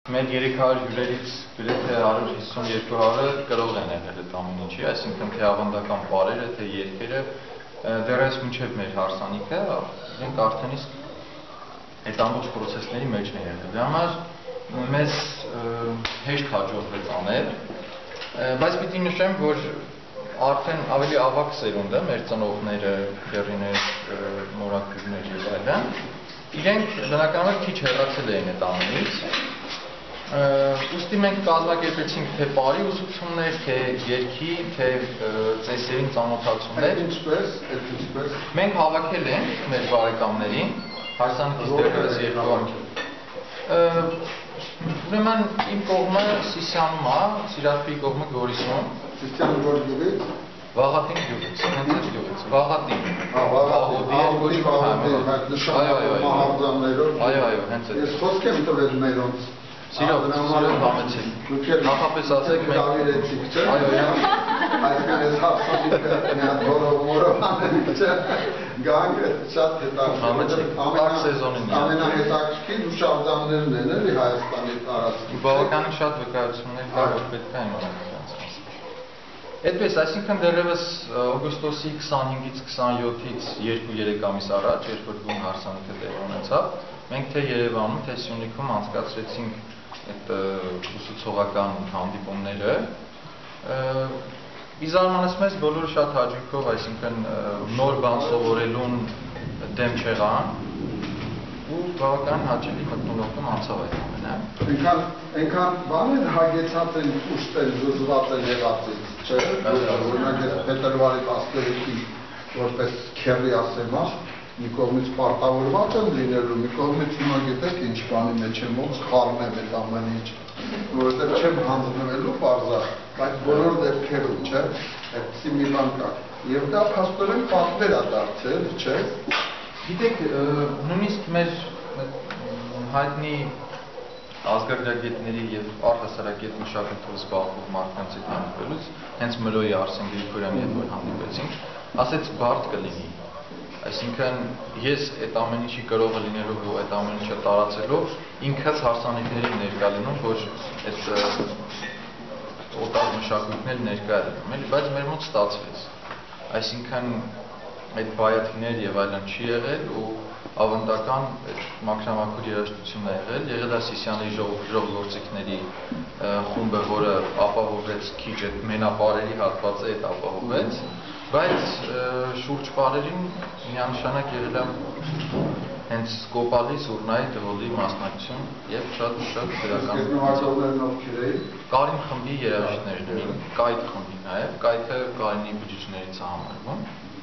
Մեր 300 հյուրերից գրեթե 150-200-ը կրող են եղել այդ ամեն ինչի, այսինքն թե ավանդական պարերը, թե երգերը, դեռևս մինչև մեր հարսանիքը, իրենք արդեն իսկ այդ ամբողջ պրոցեսների մեջ են եղել։ Դրա համար մեզ հեշտ հաջողվեց անել, բայց պիտի նշեմ, որ արդեն ավելի ավագ սերունդը, մեր ծնողները, գերիներ, մորաքույրներ եւ այլն, իրենք բնականաբար քիչ հեռացել էին այդ ամենից։ Ուստի մենք կազմակերպեցինք թե պարի ուսուցումներ, թե երգի, թե ծեսերին ծանոթացումներ։ Ինչպես։ Մենք հավաքել ենք մեր բարեկամներին, հարսանիքից դեռևս 2 անգամ։ Ուրեմն իմ կողմը Սիսիանում է, Սիրակի կողմը Գորիսում։ Սիսիանը որ գյուղից։ Վաղատին գյուղից, հենց այդ գյուղից, Վաղատին։ Այո, հենց այդ։ Ես խոսք եմ տվել մերոնց։ Սիրով համեցեք։ Նախապես ասեք մենք դավիրեցիք, չէ՞։ Այո, այսինքն ես հարսանիքը մի հատ որով անենք, չէ՞։ Գանք շատ հետաքրքիր։ Ամենահետաքրքիր հուշարձաններն են էլի Հայաստանի տարածքի։ Բավականին շատ վկայություններ կա, որ պետք է իմանալ դրանց մասին։ Այդպես, այսինքն դեռևս օգոստոսի 25-ից 27-ից 2-3 ամիս առաջ, երբ որ բուն հարսանիքը տեղի ունեցավ, մենք թե Երևանում, թե Սյունիքում անցկացրեցինք այդ ուսուցողական հանդիպումները։ Իզարմանս մեզ բոլորը շատ հաճույքով, այսինքն նոր բան սովորելուն դեմ չեղան ու բավական հաճելի մթնոլորտում անցավ այդ ամենը։ Այնքան բան են հագեցած են ուշտել, զզված են եղածից, չէ՞։ Օրինակ ես փետրվարի 13-ին որպես քերի ասեմ, մի կողմից պարտավորված եմ լինելու, մի կողմից հիմա գիտեք ինչ բանի մեջ եմ, ոնց խառնեմ այդ ամեն ինչ, որովհետև չեմ հանձնվելու պարզա, բայց բոլոր դեպքերում, չէ, այդպիսի մի բան կա։ Եվ դա փաստորեն պատվեր է դարձել, չէ։ Գիտեք, նույնիսկ մեր հայտնի ազգագրագետների եւ առհասարակետ մշակույթով զբաղվող մարդկանց հետ հանդիպելուց, հենց Մրոյի Արսեն Գրիգորյանի հետ որ հանդիպեցինք, ասեց բարդ կլինի։ Այսինքն ես այդ ամեն ինչի կրողը լինելով ու այդ ամեն ինչը տարածելով ինքս հարսանիքների ներկա լինում, որ այդ օտար մշակույթներ ներկա լինում, էլի, բայց մեր մոտ ստացվեց։ Այսինքն այդ բայաթիներ եւ այլն չի եղել ու ավանդական մաքրամաքուր երաժշտություն է եղել դա Սիսիանի ժողովրդիկների խումբը, որը ապահովեց քիչ այդ մենապարերի հատվածը այդ ապահովեց, բայց շուրջ պարերին միանշանակ եղել է հենց Սկոպալի, Զուռնայի, Դվոլի մասնակցություն եւ շատ դրական Կարին խմբի երաժիշտներն էին, Կայթ խմբի նաեւ, Կայթը Կարինի բջիջներից է համարվում։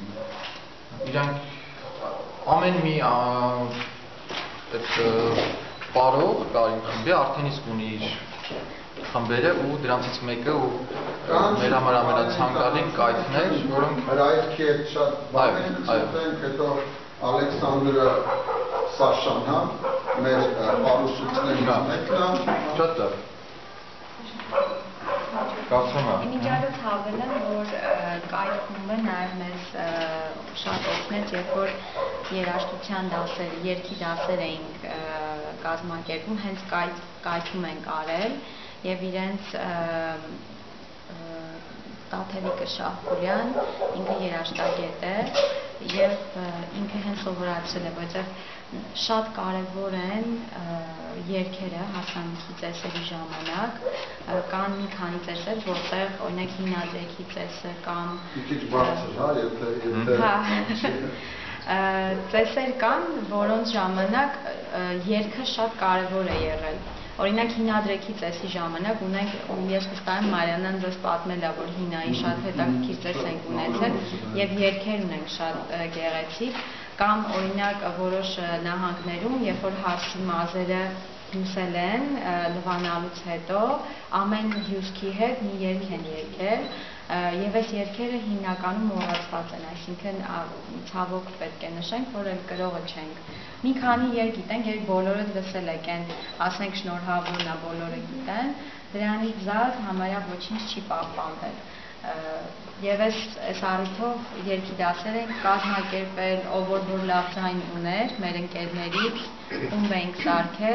Իրանք ամեն մի այդ պարող Կարին խմբի արդեն իսկ ունի իր խմբերը ու դրանցից մեկը ու մեր համար ամենացանկալին Կայթն էր, որոնք հրայքի հետ շատ բան ենք խոսենք, հետո Ալեքսանդրը Սաշանա, մեր պարուսուցներից մեկն է։ Շատ լավ։ Կարծում եմ։ Իմիջիայլոց հավելեմ, որ Կայթ խումբը նաև մեզ շատ օգնեց, երբ որ երաժշտության դասեր, երգի դասեր էինք կազմակերպում, հենց Կայթում ենք արել եւ իրենց Տաթևիկը Շահպուրյան, ինքը երաժշտագետ է եւ ինքը հենց սովորացել է, որովհետեւ շատ կարեւոր են երգերը հասանիքի ծեսերի ժամանակ, կան մի քանի ծեսեր, որտեղ օրինակ հիմնադրեքի ծեսը կամ քիչ բարձր, ծեսեր կան, որոնց ժամանակ երգը շատ կարեւոր է եղել։ Օրինակ հիմնադրեքի ծեսի ժամանակ ունենք, ես վստահ եմ Մարիանան ձեզ պատմել է, որ հիմնայի շատ հետաքրքիր ծես ենք ունեցել եւ երգեր ունենք շատ գեղեցիկ, կամ օրինակ որոշ նահանգներում, երբ որ հարսի մազերը հյուսել են լվանալուց հետո, ամեն հյուսքի հետ մի երգ են երգել եւ այս երգերը հիմնականում մոռացված են, այսինքն ցավոք պետք է նշենք, որ էլ կրողը չենք։ Մի քանի երգ գիտենք, երբ բոլորը լսել եք են, ասենք շնորհավորն է, բոլորը գիտեն, դրանից զատ համարյա ոչինչ չի պահպանվել։ Եվ այս առիթով երգի դասեր ենք կազմակերպել, ով որ լավ ձայն ուներ, մեր ընկերներից, խումբ էինք սարքել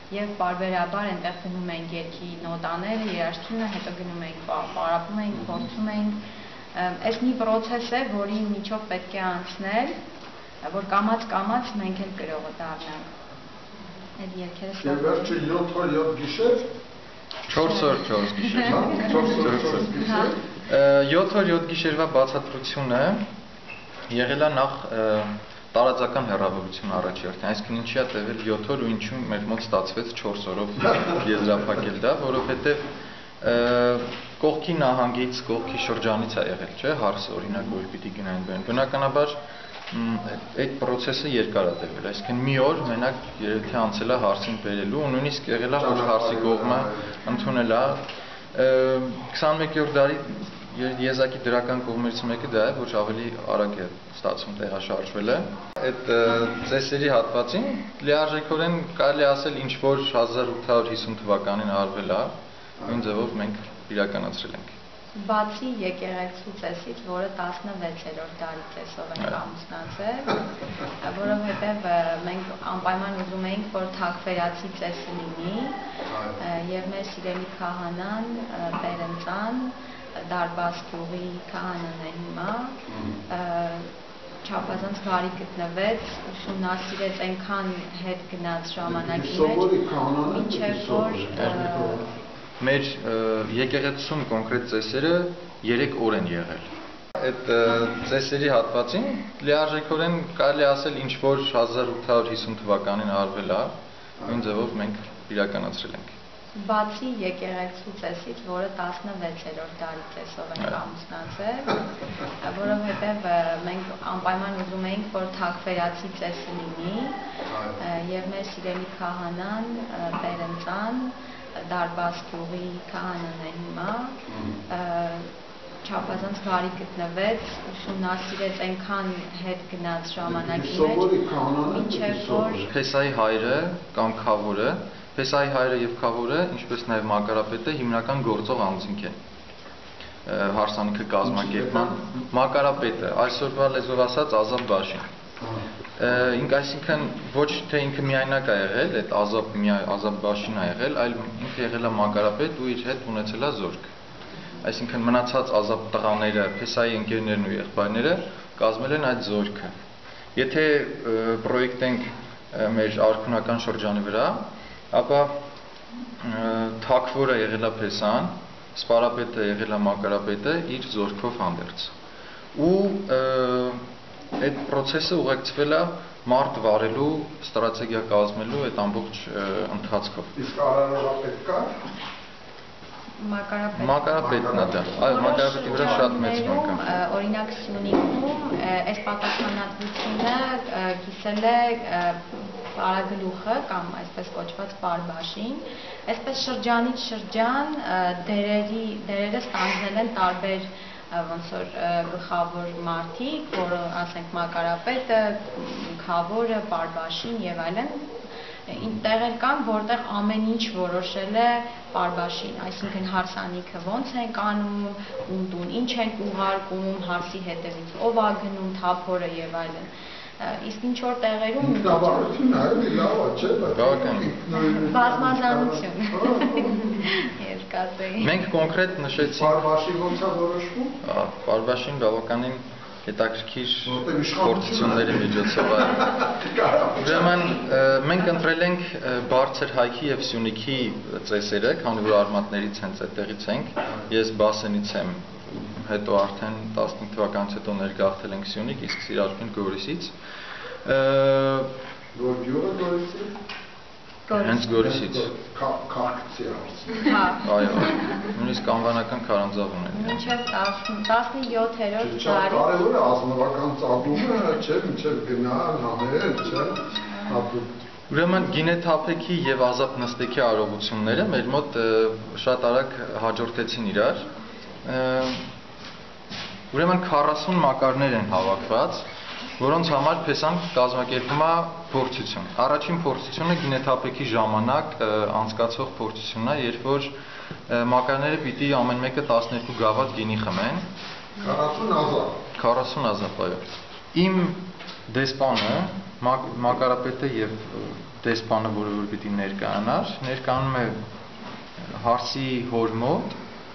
եւ պարբերաբար այնտեղ գնում ենք երգի նոտաները, երաժշտությունը, հետո գնում ենք պարապում ենք, փորձում ենք։ Այս մի process է, որի միջով պետք է անցնել, որ կամաց մենք էլ գրողը դառնանք։ Այդ երգերը Եվ վերջը 7 օր 7 գիշեր 4 օր 4 գիշեր։ 4 օր 4 գիշեր 7 օր 7 գիշերվա բացատրությունը եղել է նախ տարածական հեռավորություն առաջերտին, այսինքն ինչի է տևել 7 օր ու ինչու մեր մոտ ստացվեց 4 օրով եզրափակել դա, որովհետև կողքի նահանգից, կողքի շրջանից է եղել, չէ, հարցը օրինակ որ պիտի գնային բերեն։ Բնականաբար այդ process-ը երկար է տևել, այսինքն մի օր մենակ երևի թե անցել է հարցին բերելու ու նույնիսկ եղել է որ հարցի կողմը ընդունել է 21-րդ դարի եզակի դրական կողմերից մեկը դա է, որ ավելի արագ է ստացվում տեղաշարժվելը։ Այդ ծեսերի հատվածին լիարժեքորեն կարելի ասել ինչ որ 1850 թվականին արվել է, նույն ձևով մենք իրականացրել ենք։ Բացի եկեղեցու ծեսից, որը 16-րդ դարի ծեսով ենք ամուսնացել, որովհետև մենք անպայման ուզում էինք, որ թագվերացի ծեսը լինի, եւ մեր սիրելի քահանան Տերենցան Դարբաս գյուղի քահանան է հիմա, չափազանց բարի գտնվեց, ուսումնասիրեց այնքան հետ գնաց ժամանակի մեջ, մինչև որ մեր եկեղեցուն կոնկրետ ծեսերը 3 օր են եղել։ Այդ ծեսերի հատվածին լիարժեքորեն կարելի ասել ինչ որ 1850 թվականին արվել է, նույն ձևով մենք իրականացրել ենք։ Բացի եկեղեցու ծեսից, որը 16-րդ դարի ծեսով ենք ամուսնացել, որովհետև մենք անպայման ուզում էինք, որ թագվերացի ծեսը լինի, եւ մեր սիրելի քահանան Տերենցան Դարբաս գյուղի քահանան է հիմա, չափազանց բարի գտնվեց, ուսումնասիրեց այնքան հետ գնաց ժամանակի մեջ, մինչև որ Փեսայի հայրը կամ քավորը, Փեսայի հայրը եւ քավորը, ինչպես նաեւ մակարապետը հիմնական գործող անձինք են։ Հարսանիքը կազմակերպման մակարապետը, այսօրվա լեզվով ասած Ազատ Բաշին։ Այսինքն ոչ թե ինքը միայնակ է եղել, այդ Ազատ Բաշին է եղել, այլ ինքը եղել է մակարապետ ու իր հետ ունեցել է զորք։ Այսինքն մնացած ազատ տղաները, Փեսայի ընկերներն ու եղբայրները կազմել են այդ զորքը։ Եթե պրոյեկտենք մեր արքունական շրջանի վրա, ապա թագվորը եղել է Փեսան, սպարապետը եղել է մակարապետը իր զորքով հանդերձ։ Ու այդ process-ը ուղեկցվել է մարդ վարելու, ստրատեգիա կազմելու այդ ամբողջ ընթացքով։ Իսկ արարողապետ կա։ Մակարապետն է դա, այո, մակարապետի վրա շատ մեծ բան կա։ Օրինակ Սյունիքում այս պատասխանատվությունը կիսել է Պարագլուխը կամ այսպես կոչված Պարբաշին, այսպես շրջանից շրջան դերերը ստանձնել են տարբեր ոնց որ գլխավոր մարդիկ, որ ասենք մակարապետը, քավորը, Պարբաշին եւ այլն, տեղեր կան, որտեղ ամեն ինչ որոշել է Պարբաշին, այսինքն հարսանիքը ոնց են անում, ում տուն ինչ են ուղարկում, հարսի հետևից ով է գնում, թափորը եւ այլն։ Իսկ ինչ որ տեղերում ինքնավարությունն է, լավ է, չէ՞, բազմազանություն։ Ես կասեի։ Մենք կոնկրետ նշեցինք Պարբաշին ոնց է որոշվում։ Պարբաշին բավականին հետաքրքիր փորձությունների միջոցով է։ Ուրեմն մենք ընտրել ենք բարձր հայքի եւ Սյունիքի ծեսերը, քանի որ արմատներից հենց այդտեղից ենք։ Ես Բասենից եմ, հետո արդեն 15 թվականից հետո ներգաղթել ենք Սյունիք, իսկ Սիրարկին Գորիսից։ Որ գյուղը Գորիսից։ Հենց Գորիսից։ Քարքցի արսի։ Հա։ Այո, նույնիսկ անվանական քարանձավ ունեն։ Մինչև 17-րդ դարի։ Կարևորը ազնվական ծագումը, չէ՞, մինչև գնալ, անել, չէ՞։ Ուրեմն գինեթափեքի եւ Ազատ Նստեքի արարողությունները մեր մոտ շատ արագ հաջորդեցին իրար։ Ուրեմն 40 մակարներ են հավաքված, որոնց համար Փեսան կազմակերպում է փորձություն։ Առաջին փորձությունը գինեթափեքի ժամանակ անցկացող փորձությունն է, երբ որ մակարները պիտի ամեն մեկը 12 գավաթ գինի խմեն։ 40 ազատ։ 40 ազատ, այո։ Իմ դեսպանը, մակարապետը եւ դեսպանը, որը որ պիտի ներկայանար, ներկայանում է հարսի հոր մոտ,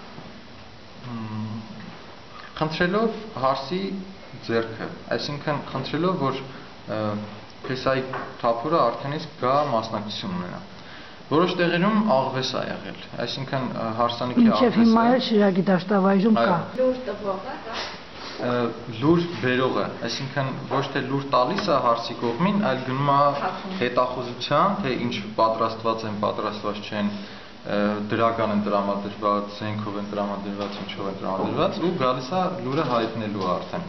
խնդրելով հարսի ձեռքը, այսինքն խնդրելով, որ փեսայի թափուրը արդենից գա մասնակցություն ունենա։ Որոշ տեղերում աղվես է եղել, այսինքն հարսանիքի աղվեսը։ Մինչև հիմա էլ Շիրակի դաշտավայրում կա։ Լուր տվողը կա։ Լուր բերողը, այսինքն ոչ թե լուր տալիս է հարսի կողմին, այլ գնում է հետախուզության, թե ինչ պատրաստված են, պատրաստված չեն, դրական են տրամադրված, զենքով են տրամադրված, ինչով են տրամադրված ու գալիս է լուրը հայտնելու արդեն։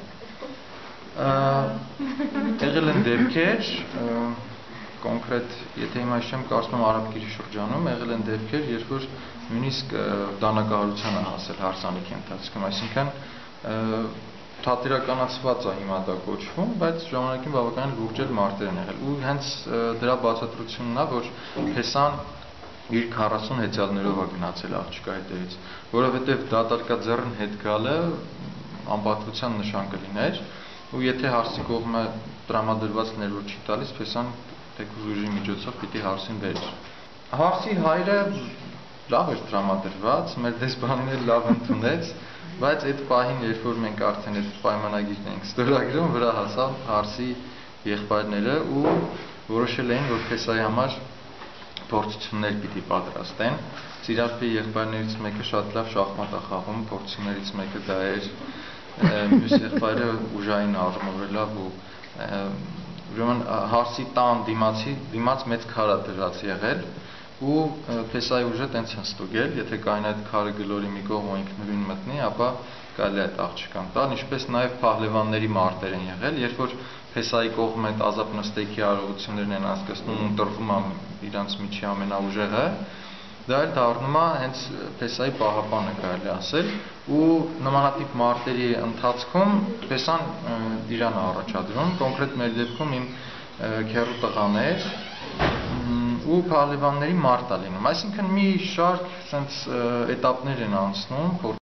Եղել են դեպքեր, կոնկրետ, եթե հիմա հիշեմ, կարծում եմ Արաբկիրի շրջանում եղել են դեպքեր, երբ որ նույնիսկ դանակահարության է հասել հարսանիքի ընթացքում, այսինքն թատերականացված է հիմա դա կոչվում, բայց ժամանակին բավականին լուրջ մարտեր են եղել ու հենց դրա բացատրությունն է, որ փեսան իր 40 հեծյալներով է գնացել աղջկա հետևից, որովհետև դատարկաձեռն հետ գալը անպատվության նշան կլիներ ու եթե հարսի կողմը տրամադրված ներուր չի տալիս, փեսան թեկուզ ուժի միջոցով պիտի հարսին բերեր։ Հարսի հայրը լավ էր տրամադրված, մեր դեսպանին էլ լավ ընդունեց, բայց այդ պահին, երբ որ մենք արդեն այդ պայմանագիրն ենք ստորագրում, վրա հասավ հարսի եղբայրները ու որոշել էին, որ փեսայի համար փորձություններ պիտի պատրաստեն։ Սիրարպի եղբայրներից մեկը շատ լավ շախմատ է խաղում, փորձություններից մեկը դա էր, մյուս եղբայրը ուժային առումով լավ ու ուրեմն հարսի տան դիմաց մեծ քար է դրած եղել ու փեսայի ուժը տենց են ստուգել, եթե կային այդ քարը գլորի մի կողմ ու ինքնուրույն մտնի, ապա կարելի է այդ աղջկան տալ, ինչպես նաև փահլևանների մարտեր են եղել, երբ որ փեսայի կողմը այդ ազապնստեյքի արարողություններն են անցկացնում ու տրվում է իրանց միջի ամենաուժեղը, դա էլ դառնում է հենց փեսայի պահապանը կարելի ասել ու նմանատիպ մարտերի ընթացքում փեսան իրան է առաջադրում, կոնկրետ մեր դեպքում իմ քեռու տղան էր ու փահլևանների մարտ է լինում, այսինքն մի շարք սենց էտապներ են անցնում